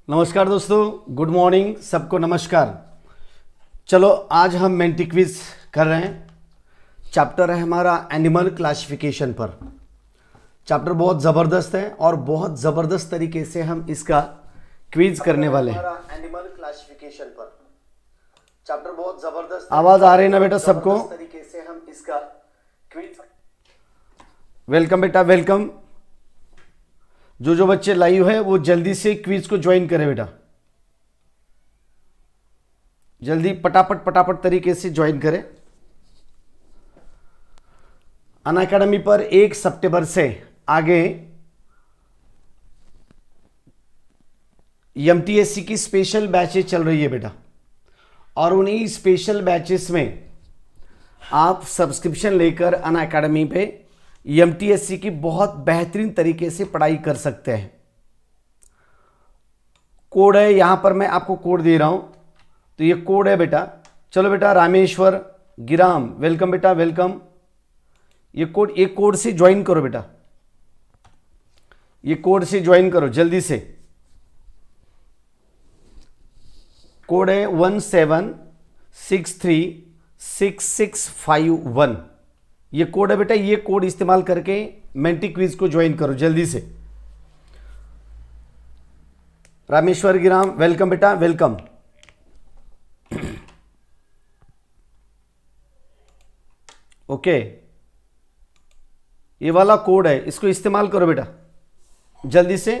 नमस्कार दोस्तों, good morning सबको। नमस्कार। चलो आज हम मेंटी क्विज कर रहे हैं। चैप्टर है हमारा एनिमल क्लासिफिकेशन पर। चैप्टर बहुत ज़बरदस्त है और बहुत ज़बरदस्त तरीके से हम इसका क्विज करने वाले हैं। एनिमल क्लासिफिकेशन पर चैप्टर बहुत ज़बरदस्त। आवाज़ आ रही है ना बेटा सबको? तरीके से हम इसका क्विज। वेलकम बेटा, वेलकम। जो बच्चे लाइव है वो जल्दी से क्विज को ज्वाइन करें बेटा, जल्दी पटापट तरीके से ज्वाइन करें। अनअकैडमी पर 1 सितंबर से आगे एमटीएससी की स्पेशल बैचेस चल रही है बेटा, और उन्हीं स्पेशल बैचेस में आप सब्सक्रिप्शन लेकर अनअकैडमी पे एमटीएससी की बहुत बेहतरीन तरीके से पढ़ाई कर सकते हैं। कोड है यहां पर, मैं आपको कोड दे रहा हूं, तो ये कोड है बेटा। चलो बेटा, रामेश्वर गिराम, वेलकम बेटा, वेलकम। ये कोड से ज्वाइन करो बेटा, ये कोड से ज्वाइन करो जल्दी से। कोड है 17636651। ये कोड है बेटा, ये कोड इस्तेमाल करके मेंटी क्विज को ज्वाइन करो जल्दी से। रामेश्वर गिराम, वेलकम बेटा, वेलकम। ओके, ये वाला कोड है, इसको इस्तेमाल करो बेटा जल्दी से।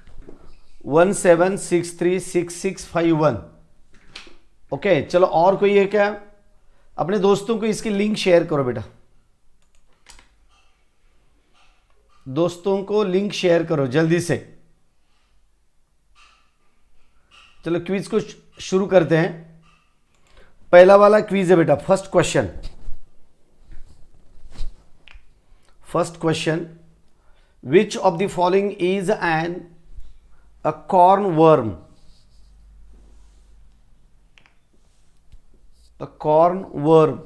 17636651। ओके, चलो और कोई है क्या? अपने दोस्तों को इसकी लिंक शेयर करो बेटा, दोस्तों को लिंक शेयर करो जल्दी से। चलो क्विज को शुरू करते हैं। पहला वाला क्विज है बेटा, first question, which of the following is a corn worm? A corn worm.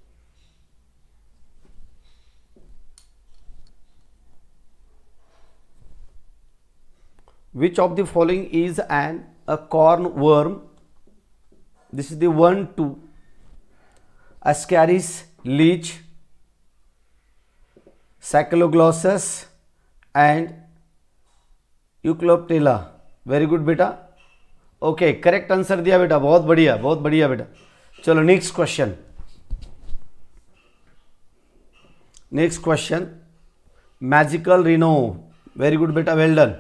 Which of the following is a corn worm? This is the 1, 2. Ascaris, leech, Sachyloglossus and Eucloptella. Very good बेटा। Okay, correct answer दिया बेटा, बहुत बढ़िया, बहुत बढ़िया बेटा। चलो next question, magical Reno. Very good बेटा, well done.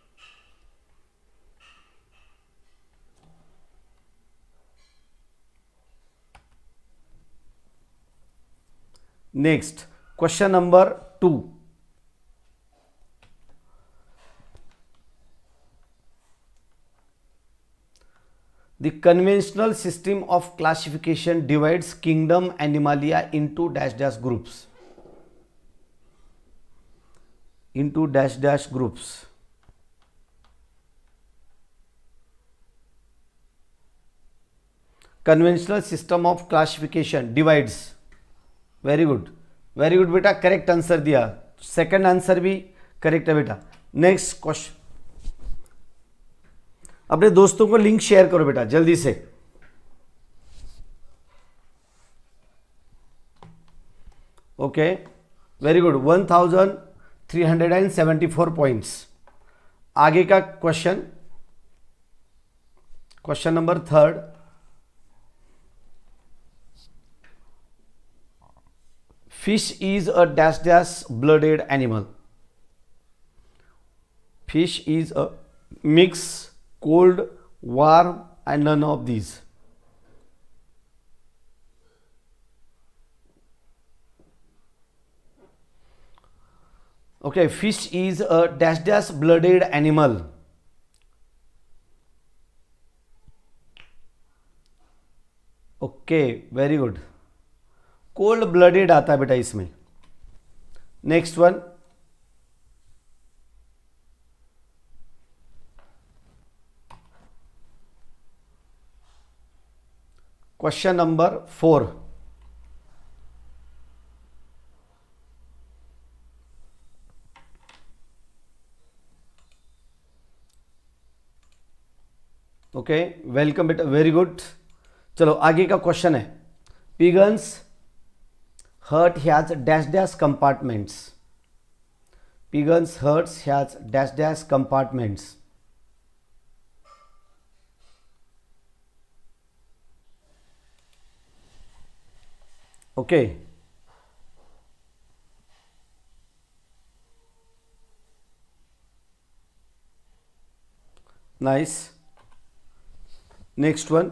Next question number 2। The conventional system of classification divides kingdom Animalia into dash groups. Into dash groups. Conventional system of classification divides. Very good बेटा, correct answer दिया। Second answer भी correct है बेटा। Next question, अपने दोस्तों को link share करो बेटा जल्दी से। Okay, very good, 1374 points. आगे का question number 3। Fish is a dash blooded animal. Fish is a mix, cold, warm and none of these. Okay, fish is a dash blooded animal. Okay, very good. cold blooded आता है बेटा इसमें। Next one, question number 4। Okay, welcome बेटा, very good. चलो आगे का question है, pigeons heart has dash dash compartments. Pigeons hearts has dash dash compartments. Okay, nice. Next one,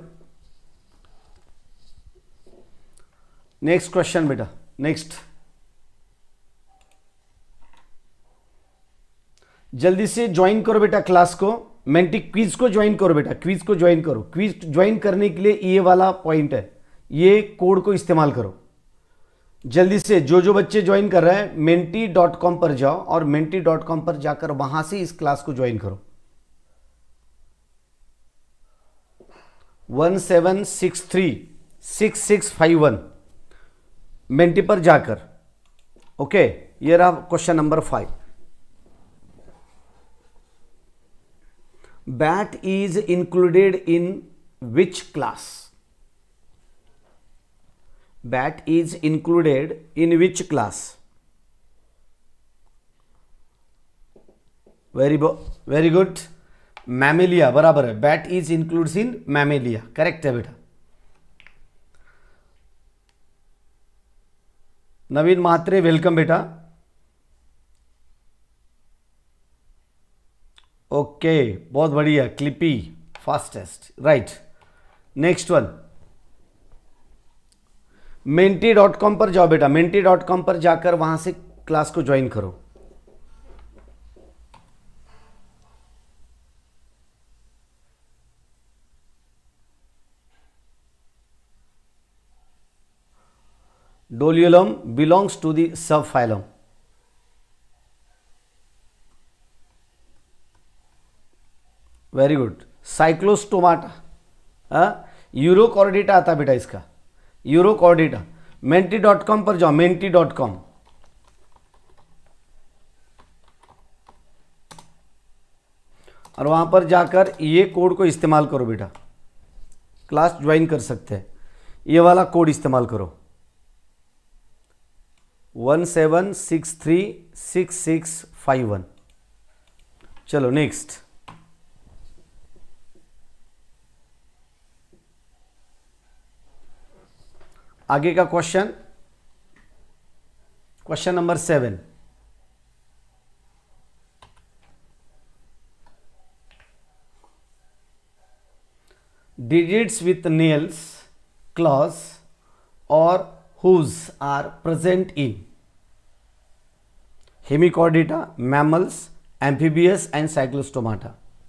next question बेटा, नेक्स्ट। जल्दी से ज्वाइन करो बेटा क्लास को, मेंटिक क्विज को ज्वाइन करो बेटा, क्विज को ज्वाइन करो। क्विज ज्वाइन करने के लिए ये वाला पॉइंट है, ये कोड को इस्तेमाल करो जल्दी से। जो बच्चे ज्वाइन कर रहे हैं menti.com पर जाओ और menti.com पर जाकर वहां से इस क्लास को ज्वाइन करो। 17636651 मेंटी पर जाकर। ओके, ये रहा question number 5। Bat is included in which class? Bat is included in which class? Very good. Mammalia बराबर है, Bat is includes in Mammalia, correct है बेटा। नवीन महात्रे वेलकम बेटा। ओके, बहुत बढ़िया, क्लिपी fastest, right. Next one, menti.com पर जाओ बेटा, menti.com पर जाकर वहां से क्लास को ज्वाइन करो। Doliolum belongs to the sub phylum. Very good. Cyclostomata, urochordata आता बेटा इसका, यूरोकॉर्डिटा। menti.com पर जाओ, menti.com। और वहां पर जाकर ये कोड को इस्तेमाल करो बेटा, क्लास ज्वाइन कर सकते हैं। ये वाला कोड इस्तेमाल करो, 17636651। चलो नेक्स्ट, आगे का question, question number 7। digits with nails, claws or hooves are present in hemichordata, mammals, amphibious and cyclostomata.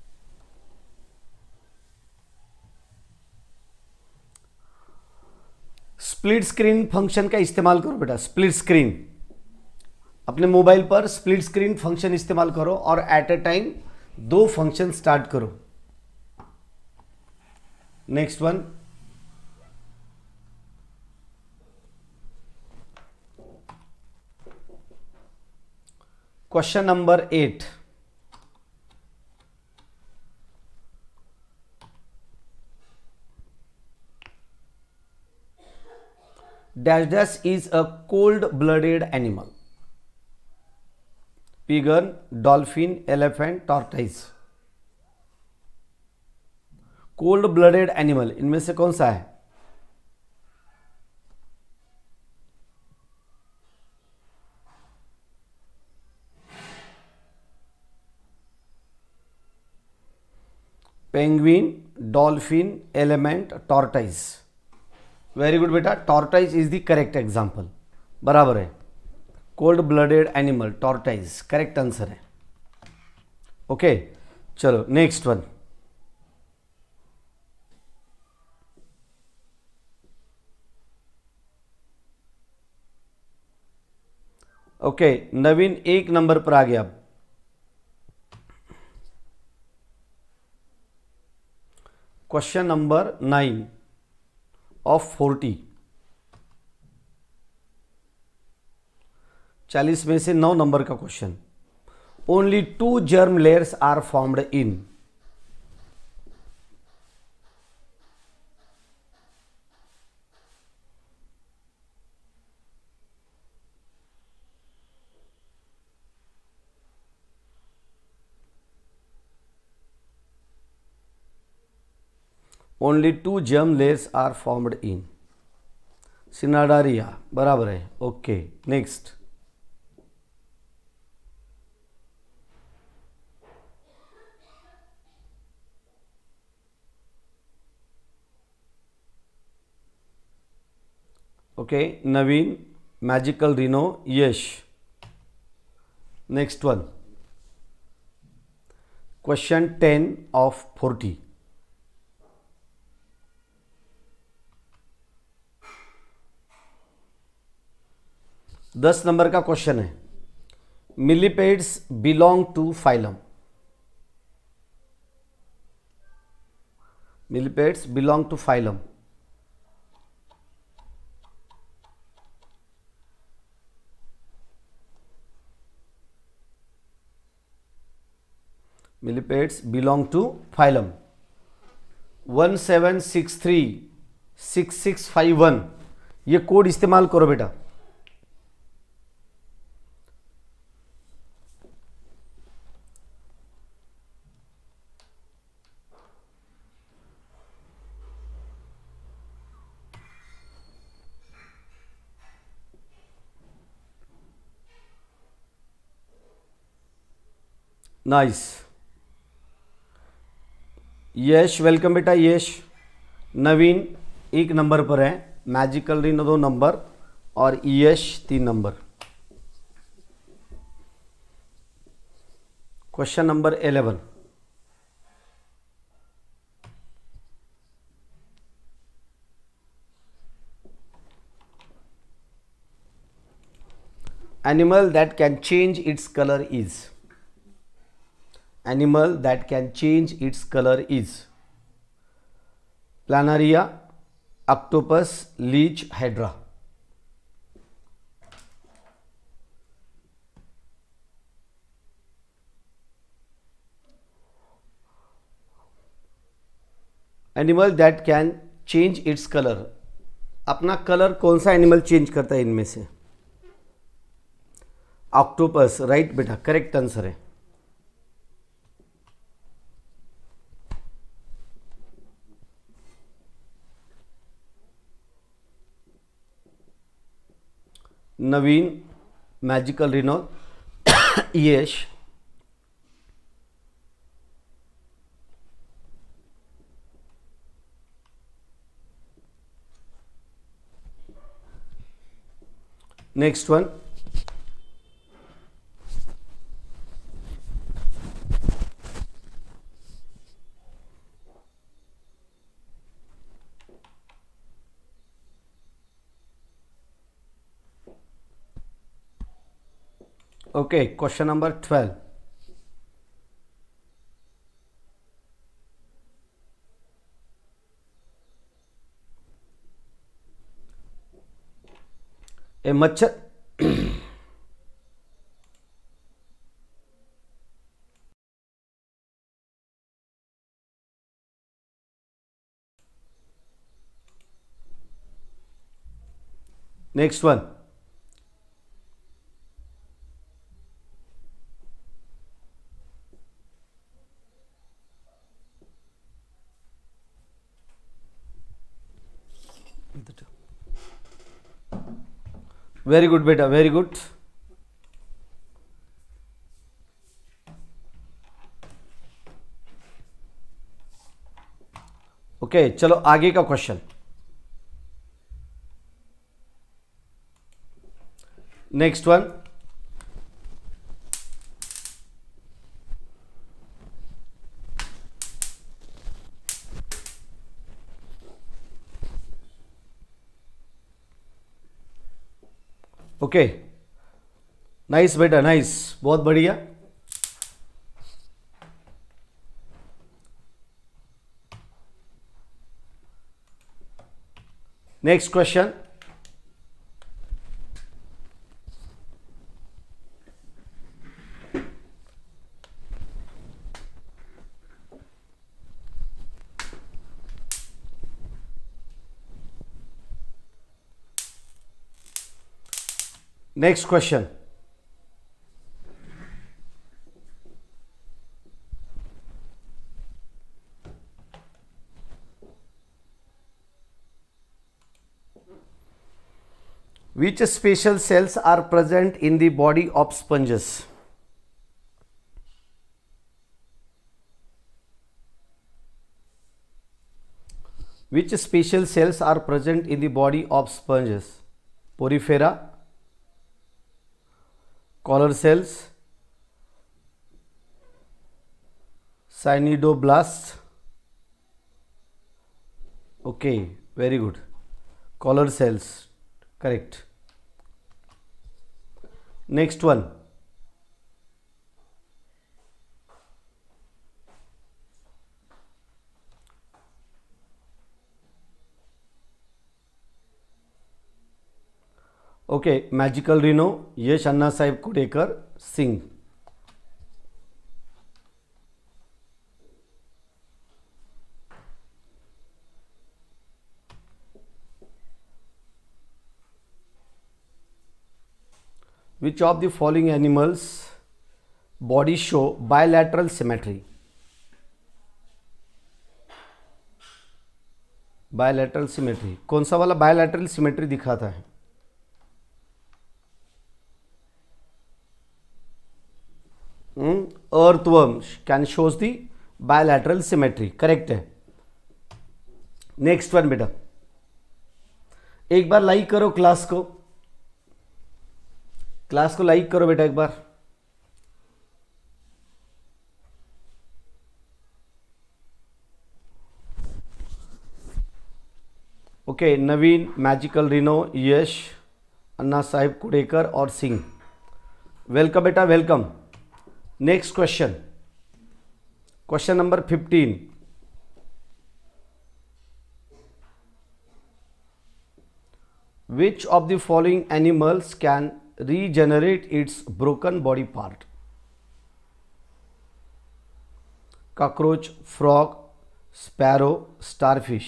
Split screen function का इस्तेमाल करो बेटा, स्प्लिट स्क्रीन। अपने मोबाइल पर स्प्लिट स्क्रीन फंक्शन इस्तेमाल करो और at a time 2 function start करो। Next one, question number 8। Dash dash is a cold-blooded animal. Pigeon, dolphin, elephant, tortoise. Cold-blooded animal, इनमें से कौन सा है? Penguin, dolphin, elephant, tortoise. Very good बेटा, tortoise is the correct example, बराबर है। Cold blooded animal tortoise correct answer है। Okay, चलो next one. Okay, Naveen 1 number पर आ गया। Question number 9 of 40। 40 में से 9 नंबर का question. Only 2 germ layers are formed in only 2 germ layers are formed in cnidaria, बराबर है। Okay, next. Okay, Naveen, magical Reno, Yash. Next one, question 10 of 40। दस नंबर का क्वेश्चन है। Millipedes belong to phylum. Millipedes belong to phylum. Millipedes belong to phylum. 17636651 ये code इस्तेमाल करो बेटा। Nice, यश welcome बेटा, यश। नवीन एक नंबर पर है, मैजिकल रिनो 2 नंबर और Yash 3 number. Question number 11। Animal that can change its colour is. Animal that can change its color is planaria, octopus, leech, hydra. Animal that can change its color, अपना colour कौन सा animal change करता है इनमें से? Octopus, right बेटा, correct answer है। Naveen, magical Reno, Yash. Next one, okay, question number 12। A मच्छर नेक्स्ट वन, वेरी गुड बेटा, वेरी गुड। ओके, चलो आगे का question. Next one, okay, nice बेटा, नाइस, बहुत बढ़िया। Next question, next question, Which special cells are present in the body of sponges? Which special cells are present in the body of sponges? Porifera, collar cells, cyanidoblasts. Okay, very good. Collar cells, correct. Next one. Okay, Magical Rhino, Yash Anna Sahib Kudekar, Singh. Which of the following animals body show bilateral symmetry? Bilateral symmetry. कौन सा वाला bilateral symmetry दिखाता है? Earthworm can shows the bilateral symmetry. Correct है. Next one बेटा, एक बार like करो क्लास को लाइक करो बेटा एक बार. Okay, Naveen, magical Reno, Yash, Anna Sahib Kudekar और सिंह, वेलकम बेटा, welcome. Next question, question number 15. Which of the following animals can regenerate its broken body part? Cockroach, frog, sparrow, starfish.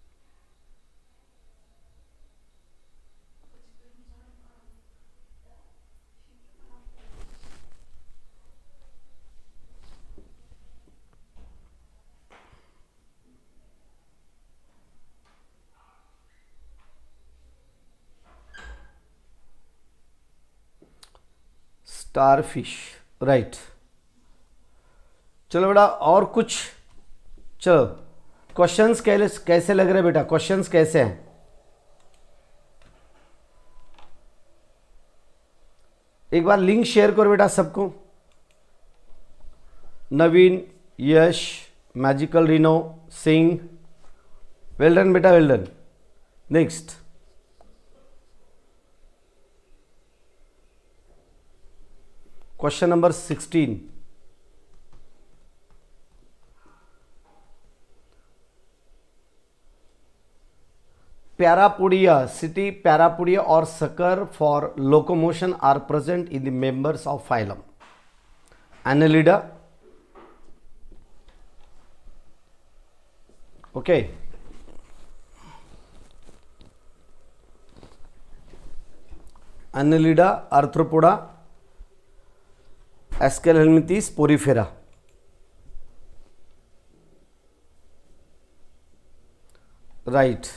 Starfish, right. चलो बेटा, और कुछ. चलो, क्वेश्चंस कैसे लग रहे हैं बेटा? क्वेश्चंस कैसे हैं? एक बार लिंक शेयर करो बेटा सबको. Naveen, Yash, magical Reno, Singh, well done बेटा, well done. Next, question number 16. Parapodia, setae parapodia और sucker for locomotion are present in the members of phylum Annelida. Okay. Annelida, Arthropoda, Aschelhelminths, Porifera. Right.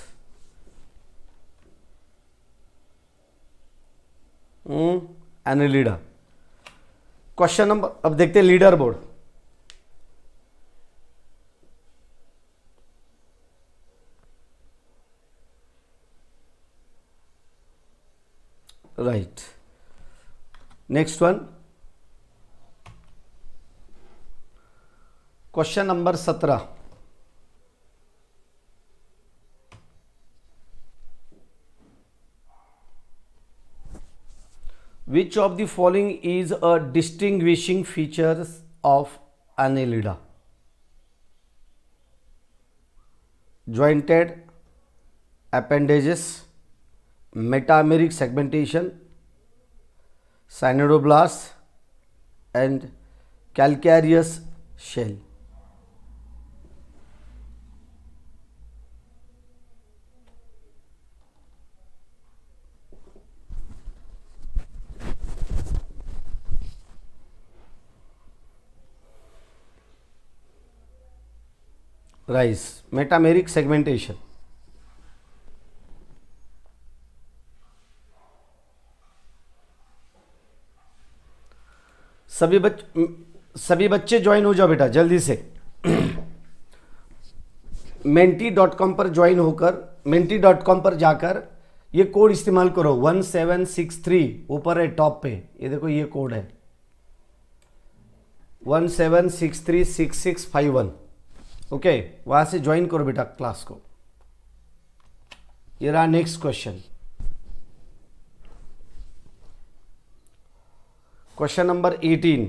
Annelida. Question number, अब देखते हैं leader board. Right. Next one, question number 17. Which of the following is a distinguishing features of Annelida? Jointed appendages, metameric segmentation, cyanidoblasts, and calcareous shell. Rise, metameric segmentation. सभी बच्चे join हो जाओ बेटा जल्दी से। menti.com पर ज्वाइन होकर menti.com पर जाकर ये कोड इस्तेमाल करो 1763, ऊपर है टॉप पे, ये देखो ये कोड है 17636651। ओके, वहां से ज्वाइन करो बेटा क्लास को। ये रहा next question, question number 18।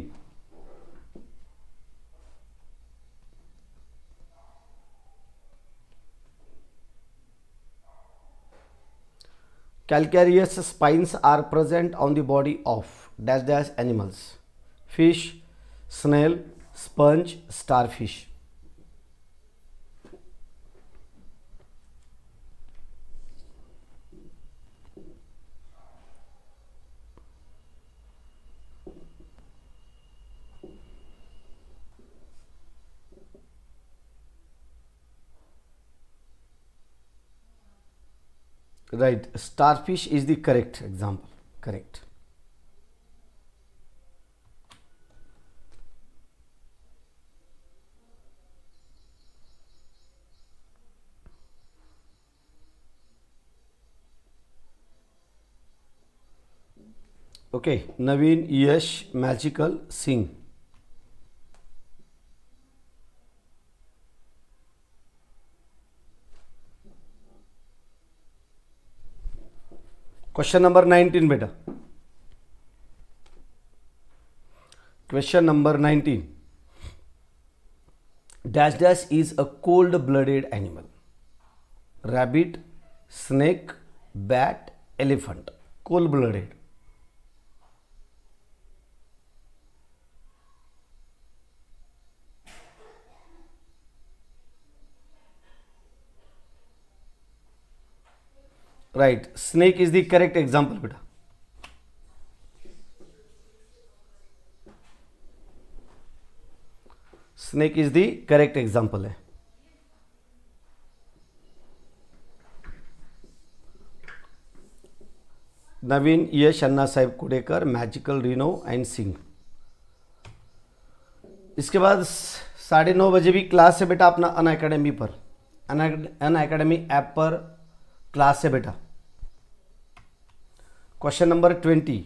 Calcareous spines are present on the body of dash dash animals: fish, snail, sponge, starfish. Right, starfish is the correct example. Correct. Okay, Naveen, Yash, Magical, Singh. Question number 19 बेटा, question number 19। Dash dash is a cold blooded animal: rabbit, snake, bat, elephant. Cold blooded. Right, snake is the correct example बेटा। Snake is the correct example है। Naveen, Yash, Anna Saheb Kudekar, magical, Reno and Singh. इसके बाद 9:30 बजे भी class है बेटा अपना अन अकेडमी पर, अन अकेडमी ऐप पर क्लास है बेटा। Question number 20।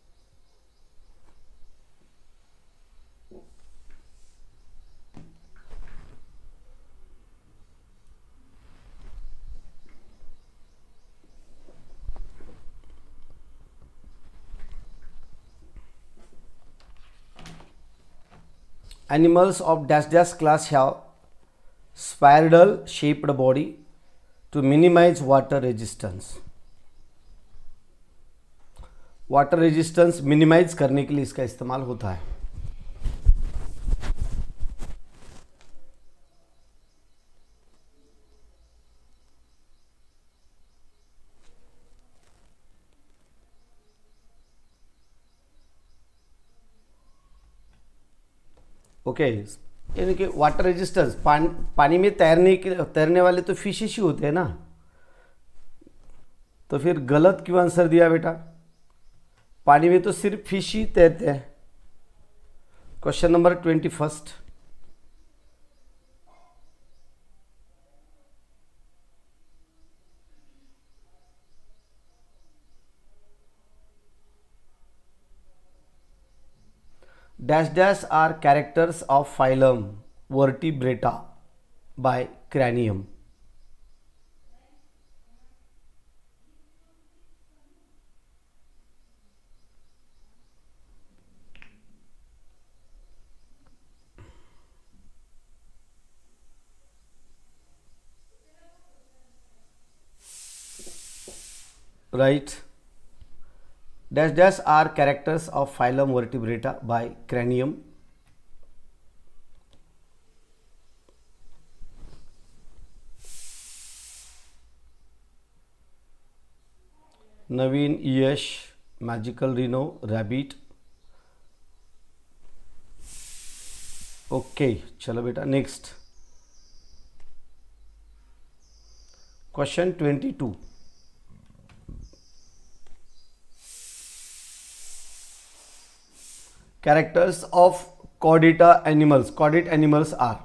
Animals of dash dash class have spiral shaped body to minimize water resistance. Water resistance minimize करने के लिए इसका इस्तेमाल होता है। ओके, यानी कि वाटर रेजिस्टेंस, पानी में तैरने वाले तो फिशिश ही होते हैं ना, तो फिर गलत क्यों आंसर दिया बेटा? पानी में तो सिर्फ फिश ही तैरते हैं। Question number 21। Dash dash are characters of phylum Vertebrata by Cranium. Right. Dash dash are characters of phylum Vertebrata by Cranium. Naveen, Yash, Magical, Reno, Rabbit. Okay चलो बेटा next question 22। Characters of chordata animals, chordate animals are,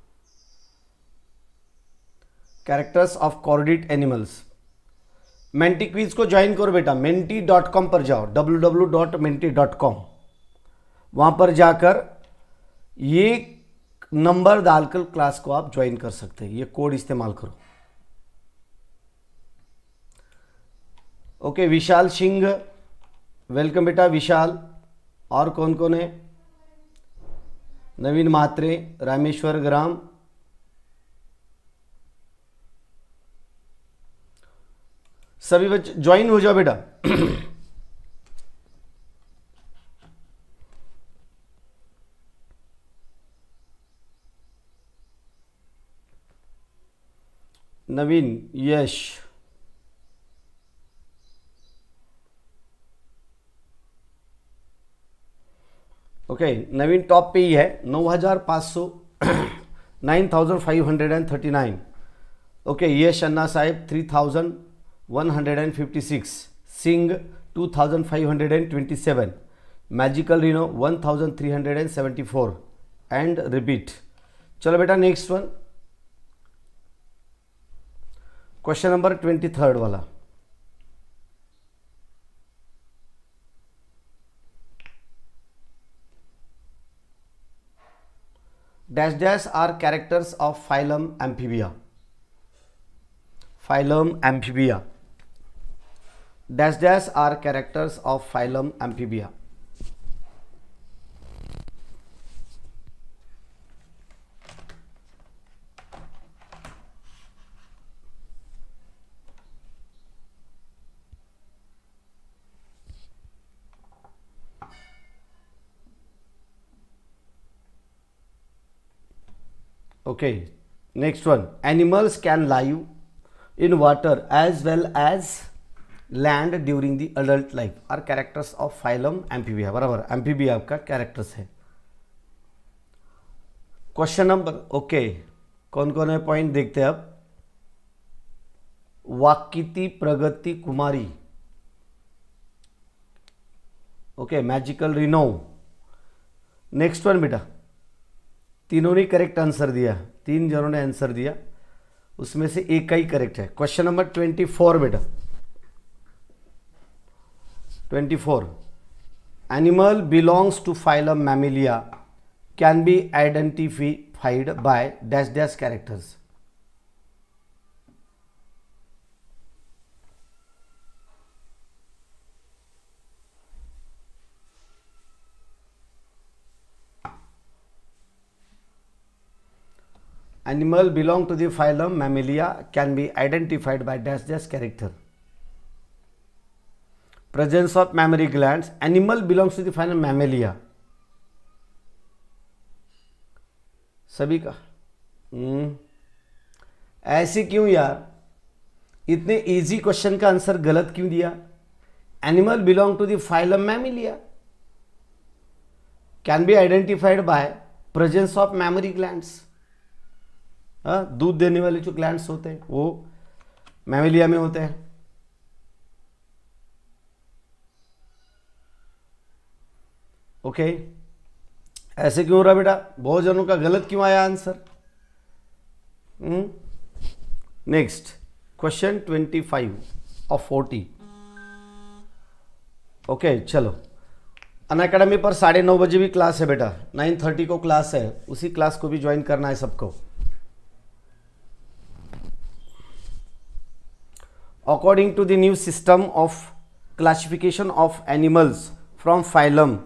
characters of chordate animals. Menti quiz को join करो बेटा, menti.com पर जाओ, www.menti.com, वहां पर जाकर ये नंबर डालकर क्लास को आप ज्वाइन कर सकते हैं, ये कोड इस्तेमाल करो। ओके, विशाल सिंह, वेलकम बेटा विशाल। और कौन कौन है? नवीन म्हात्रे, रामेश्वर ग्राम, सभी बच्चे ज्वाइन हो जाओ बेटा। नवीन, यश, ओके, नवीन टॉप पे ही है, 9500 9539। Okay, Yash Anna Saheb 3156, Singh 2527, magical Reno 1374 and repeat. चलो बेटा नेक्स्ट वन, क्वेश्चन नंबर 23 वाला। Dash dash are characters of phylum amphibia, phylum amphibia, dash dash are characters of phylum amphibia. Okay, next one. Animals can live in water as well as land during the adult life are characters of phylum Amphibia. बराबर, Amphibia का characters है। Question number, okay, कौन कौन है point देखते हैं अब। Vakiti Pragati Kumari, okay, magical Reno. Next one बेटा, तीनों ने करेक्ट आंसर दिया, 3 जनों ने आंसर दिया, उसमें से एक का ही करेक्ट है। क्वेश्चन नंबर 24 बेटा, 24, animal belongs to phylum mammalia can be identified by dash dash characters. Animal belong to the phylum Mammalia can be identified by dash dash character. Presence of mammary glands. Animal belongs to the phylum Mammalia. सभी का ऐसे क्यों यार, इतने easy question का answer गलत क्यों दिया? Animal belong to the phylum mammalia can be identified by presence of mammary glands. दूध देने वाले जो ग्लैंड्स होते हैं वो मैमिलिया में होते हैं। ओके, ऐसे क्यों हो रहा बेटा? बहुत जनों का गलत क्यों आया answer? Next question 25 of 40। Okay, चलो, अनअकैडमी पर 9:30 बजे भी क्लास है बेटा, 9:30 को क्लास है, उसी क्लास को भी ज्वाइन करना है सबको। According to the new system of classification of animals from phylum,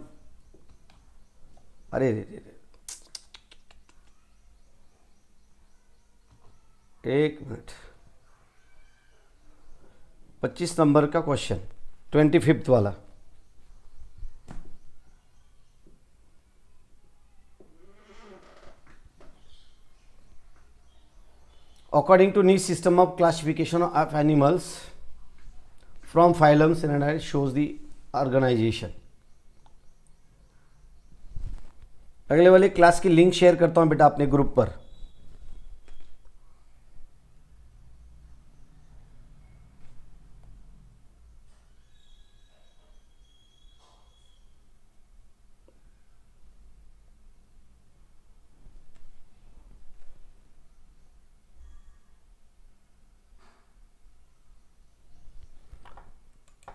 अरे एक मिनट, 25 नंबर का क्वेश्चन, 25th वाला। According to new system of classification of animals from phylums and shows the organization। अगले वाले क्लास की लिंक शेयर करता हूं बेटा अपने ग्रुप पर।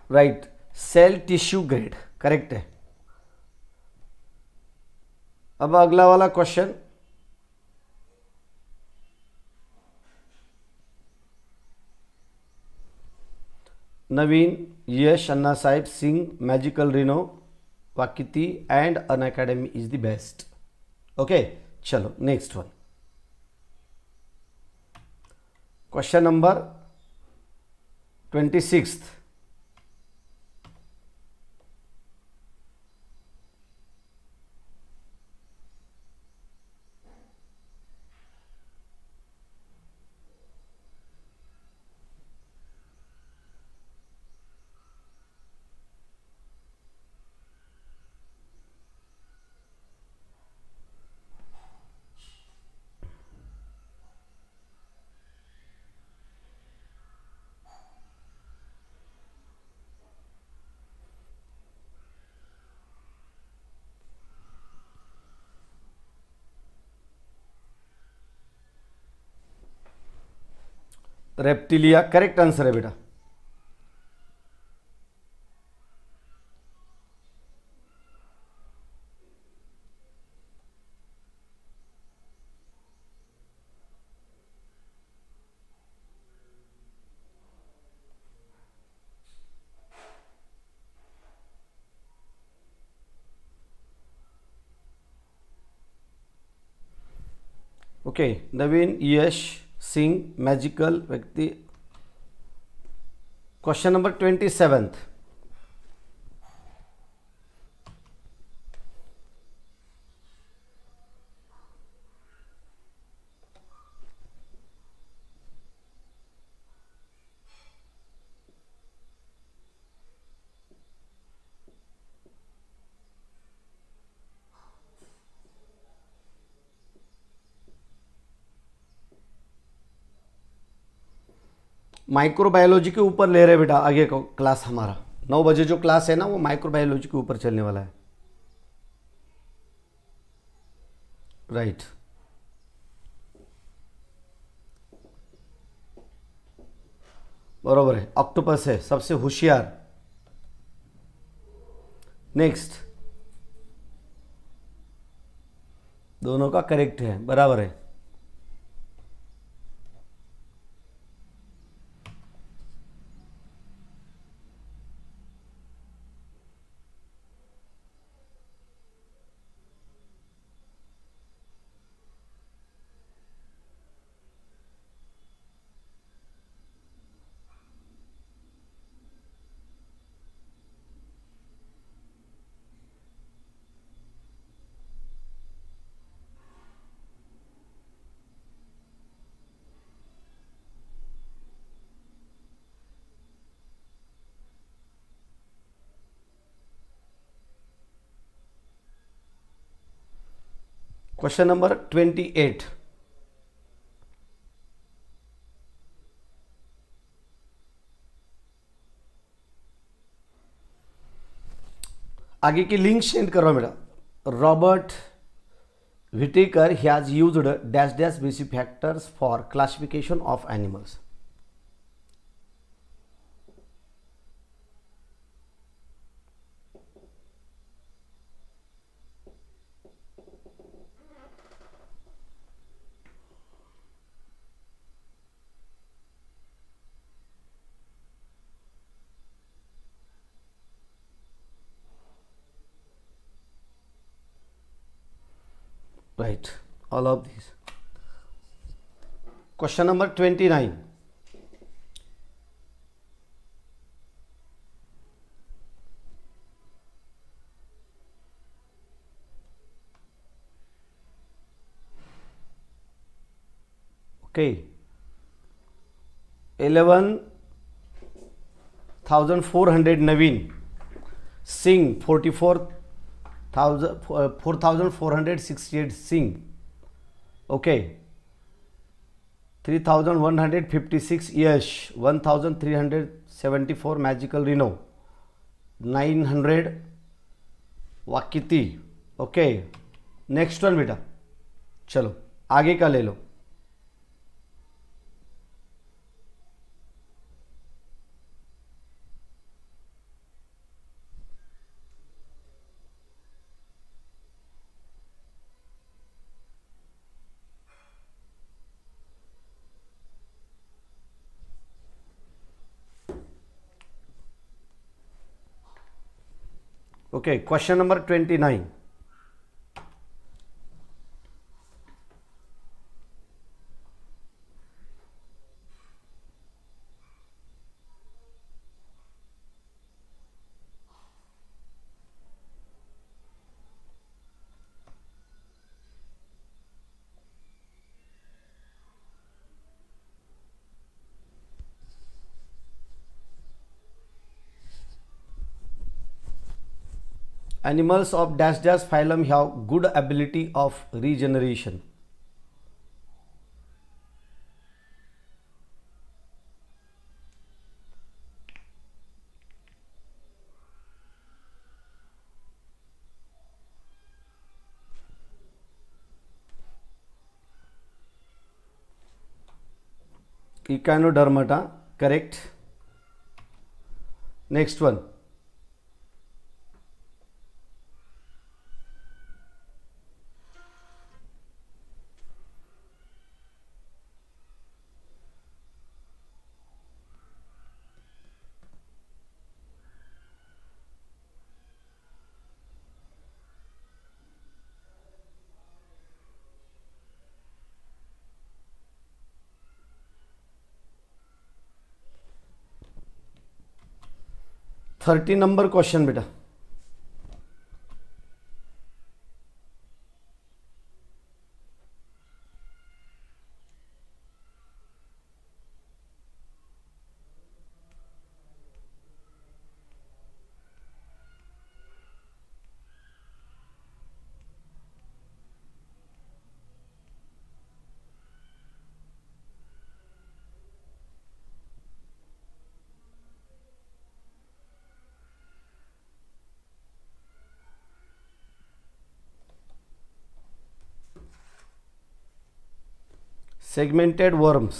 Right, cell tissue grade correct है। अब अगला वाला question, Naveen, Yash, Anna Sahib, Singh, magical Reno, Vakiti and Unacademy is the best. Okay, चलो next one, question number 26। Reptilia correct answer है बेटा। ओके, नवीन, यश, सिंह, मैजिकल, व्यक्ति। Question number 27। माइक्रोबायोलॉजी के ऊपर ले रहे बेटा आगे का क्लास, हमारा 9 बजे जो क्लास है ना वो माइक्रोबायोलॉजी के ऊपर चलने वाला है। राइट, बरोबर है, ऑक्टोपस है सबसे होशियार। नेक्स्ट, दोनों का करेक्ट है, बराबर है। Question number 28। आगे की लिंक सेंड करो बेटा। Robert Whittaker has used dash dash basic factors for classification of animals. Right, all of these. Question number 29. Okay, 11,400 Naveen, Singh 4,468 Singh, okay, 3,156 Yash, 1,374 Magical Reno, 900 Vakiti. Okay, next one बेटा, चलो आगे का ले लो। Okay, question number 29। Animals of dash dash phylum have good ability of regeneration. Echinodermata, correct. Next one. Thirty number question बेटा। Segmented worms.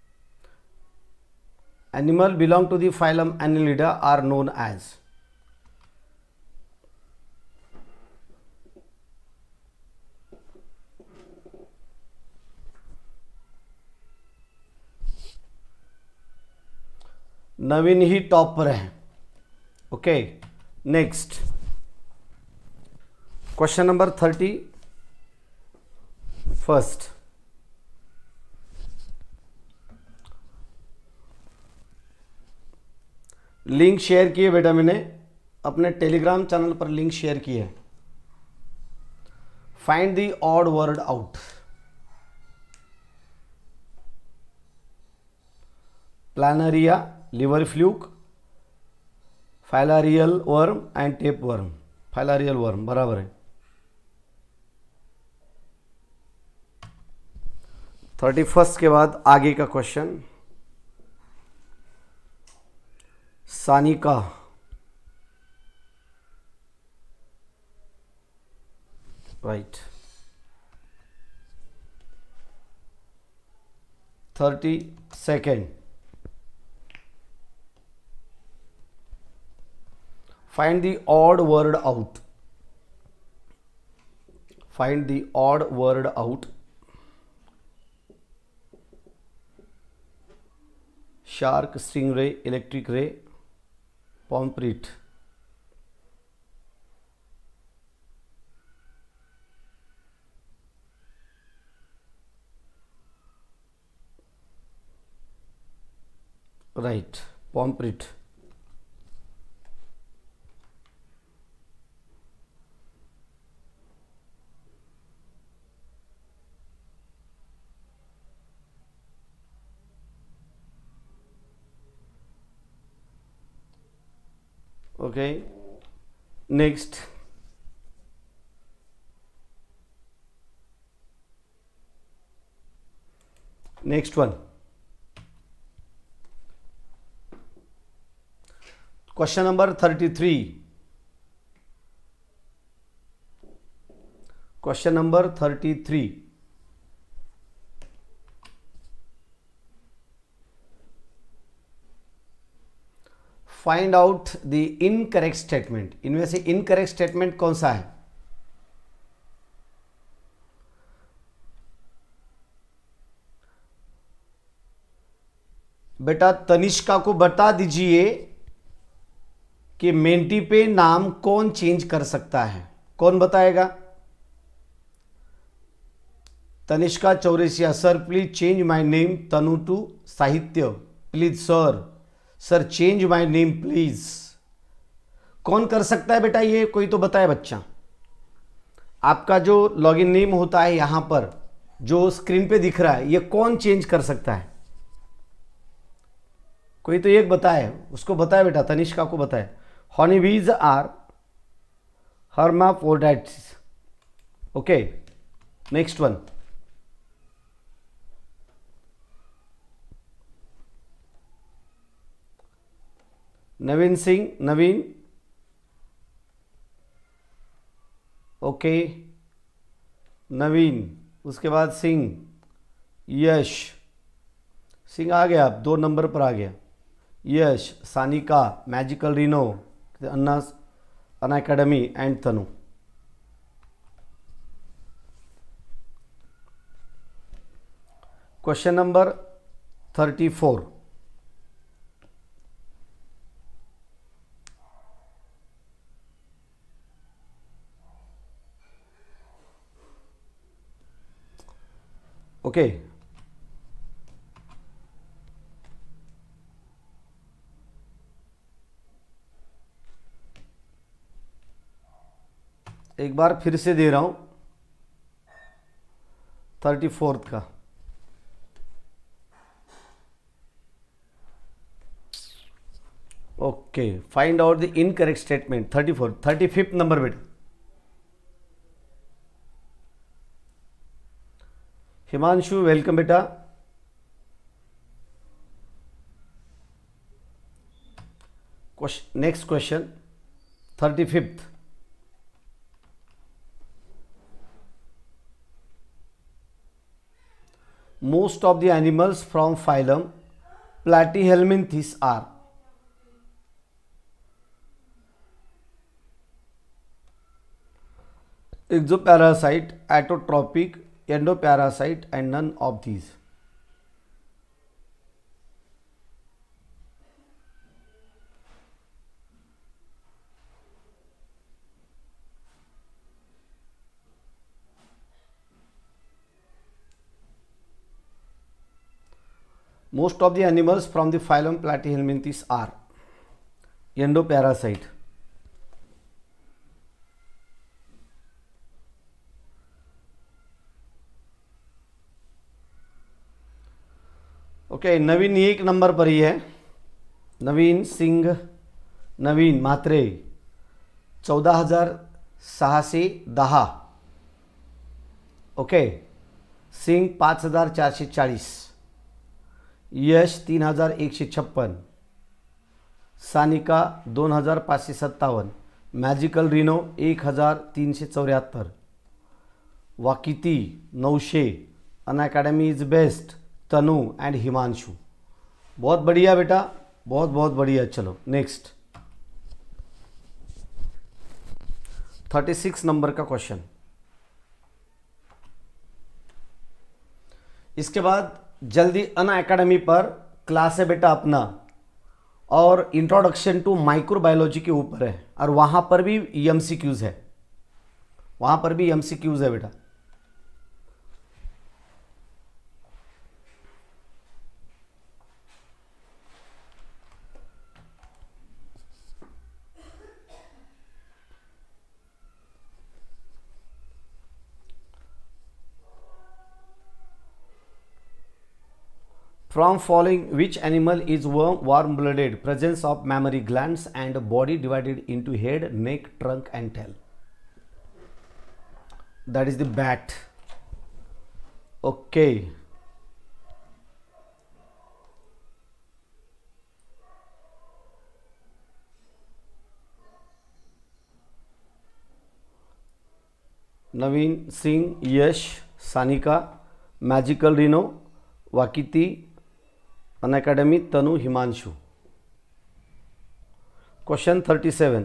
Animal belong to the phylum Annelida are known as. Naveen ही top पर है। Okay, next question number 31। Link share किए बेटा, मैंने अपने Telegram channel पर link share किए। Find the odd word out. Planaria, liver fluke, filarial worm and tape worm. Filarial worm बराबर है। 31 के बाद आगे का क्वेश्चन। Sanika, right. 32nd, find the odd word out. Find the odd word out. Shark, stingray, electric ray, pomfret. Right, pomfret. Okay, next. Next one. Question number 33. Question number 33. Find out the incorrect statement. इनमें से incorrect statement कौन सा है? बेटा तनिष्का को बता दीजिए कि मेंटी पे नाम कौन चेंज कर सकता है? कौन बताएगा? Tanishka Chaurasia, sir please change my name Tanu to Sahitya, please sir, sir change my name please. कौन कर सकता है बेटा ये? कोई तो बताए बच्चा। आपका जो लॉगिन नेम होता है यहां पर जो स्क्रीन पे दिख रहा है, ये कौन चेंज कर सकता है? कोई तो एक बताए, उसको बताए बेटा, तनिष्का को बताए। Honeybees are hermaphrodites. Okay, next one. Naveen Singh, Naveen, okay, Naveen, उसके बाद सिंह, यश, सिंह आ गया, आप 2 नंबर पर आ गया। Yash, Sanika, magical rhino, Anna Unacademy and Tanu. Question number 34। Okay, एक बार फिर से दे रहा हूं 34th का। Okay, find out the incorrect statement. 35th number बेटा। हिमांशु, वेलकम बेटा। Next question 35th। Most of the animals from phylum Platyhelminthes are exoparasite, autotrophic, endoparasite, and none of these. Most of the animals from the phylum Platyhelminthes are endoparasite. Okay, Naveen 1 number पर ही है। Naveen Singh, Naveen Matre 14,610। Okay, Singh 5,440, Yash 3,156, Sanika 2,557, magical rhino 1,374, वाकिती 900, Unacademy is best, Tanu and Himanshu. बहुत बढ़िया बेटा, बहुत बहुत बढ़िया। चलो नेक्स्ट 36 नंबर का क्वेश्चन। इसके बाद जल्दी अनअकैडमी पर क्लास है बेटा अपना, और इंट्रोडक्शन टू माइक्रोबायोलॉजी के ऊपर है, और वहां पर भी एमसीक्यूज है, वहां पर भी एमसीक्यूज है बेटा। From following which animal is warm-blooded, presence of mammary glands and body divided into head, neck, trunk and tail? That is the bat. Okay. Naveen Singh, Yash, Sanika, magical rhino, वाकिती, Unacademy, Tanu, Himanshu. Question 37।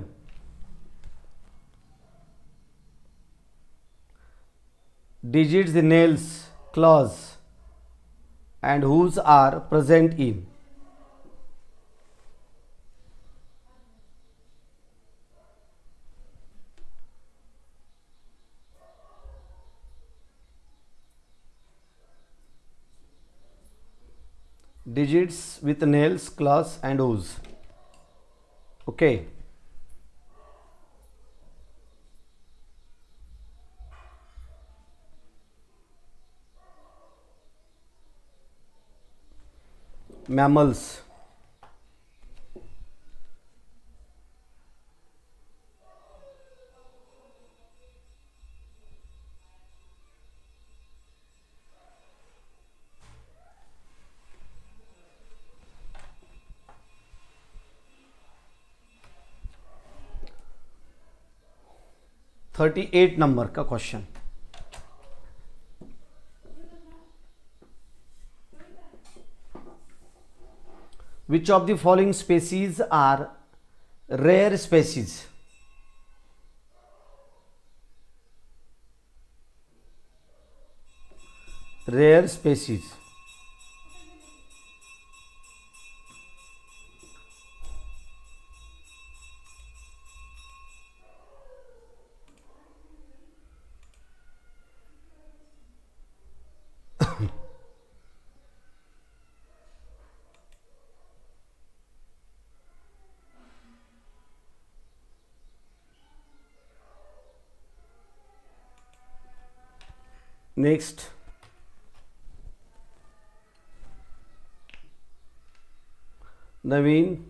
Digits, the nails, claws and hooves are present in digits with nails, claws and O's. Okay. Mammals. Thirty 38 number का question. Which of the following species are rare species? Rare species. Next, Naveen,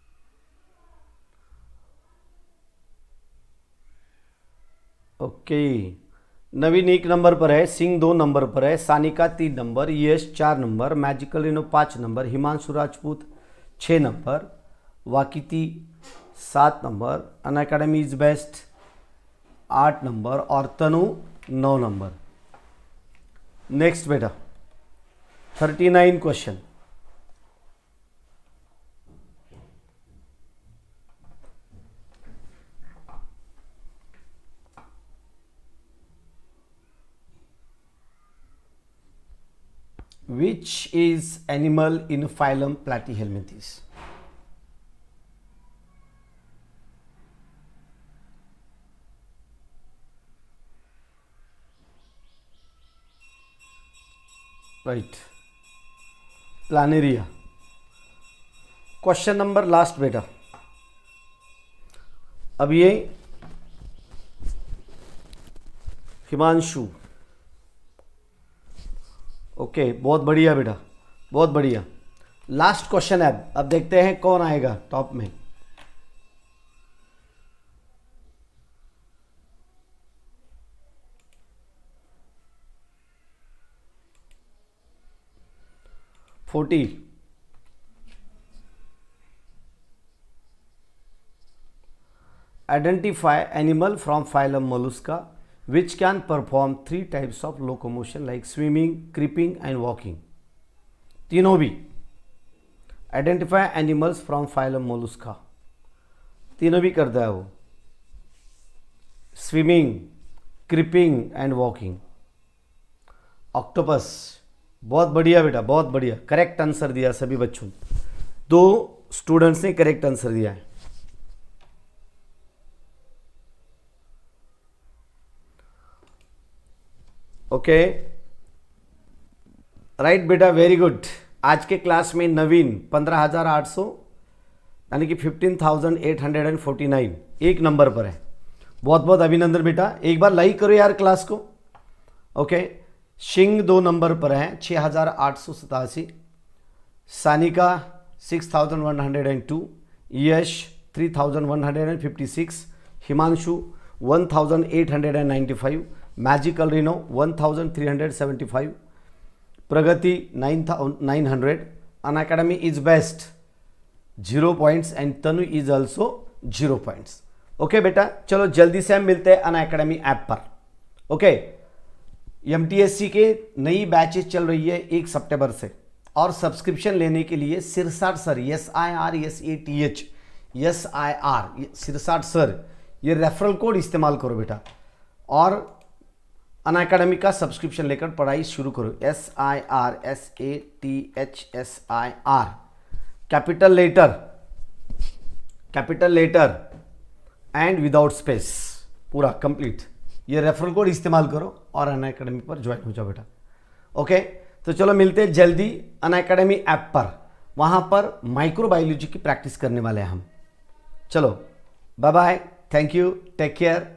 okay, Naveen 1 number पर है, Singh 2 number पर है, Sanika 3 number, Yash 4 number, magical rhino 5 number, Himanshu Rajput 6 number, वाकिती 7 number, Unacademy is best 8 number और Tanu 9 number. Next बेटा 39 question. Which is animal in phylum Platyhelminthes? Right, planaria. Question number last बेटा। अब ये हिमांशु, ओके, बहुत बढ़िया बेटा, बहुत बढ़िया। लास्ट क्वेश्चन है, अब देखते हैं कौन आएगा टॉप में। Forty, identify animal from phylum Mollusca which can perform 3 types of locomotion like swimming, creeping and walking. तीनों भी identify animals from phylum mollusca, तीनों भी करता है वो, swimming, creeping and walking. octopus, बहुत बढ़िया बेटा, बहुत बढ़िया, करेक्ट आंसर दिया सभी बच्चों, 2 स्टूडेंट्स ने करेक्ट आंसर दिया है। ओके, राइट बेटा, वेरी गुड। आज के क्लास में नवीन 15,800 यानी कि 15,849 1 नंबर पर है। बहुत बहुत अभिनंदन बेटा, एक बार लाइक करो यार क्लास को। ओके, सिंह 2 नंबर पर है 6,887, Sanika 6,102, Yash 3,156, Himanshu 1,895, magical rhino 1,375, Pragati 900, Unacademy is best 0 points and Tanu is also 0 points. Okay बेटा, चलो जल्दी से हम मिलते हैं अनअकैडमी ऐप पर। ओके, एमटीएससी के नई बैचेस चल रही है 1 सितंबर से, और सब्सक्रिप्शन लेने के लिए Sirsat sir, SIRSATH SIR Sirsat sir, ये रेफरल कोड इस्तेमाल करो बेटा, और अनअकैडमी का सब्सक्रिप्शन लेकर पढ़ाई शुरू करो। SIRSATHSIR, capital letter and without space, पूरा कंप्लीट। ये रेफरल कोड इस्तेमाल करो और अनअकैडमी पर ज्वाइन हो जाओ बेटा। ओके, तो चलो मिलते हैं जल्दी अनअकैडमी ऐप पर, वहाँ पर माइक्रोबायोलॉजी की प्रैक्टिस करने वाले हैं हम। चलो bye bye, thank you, take care.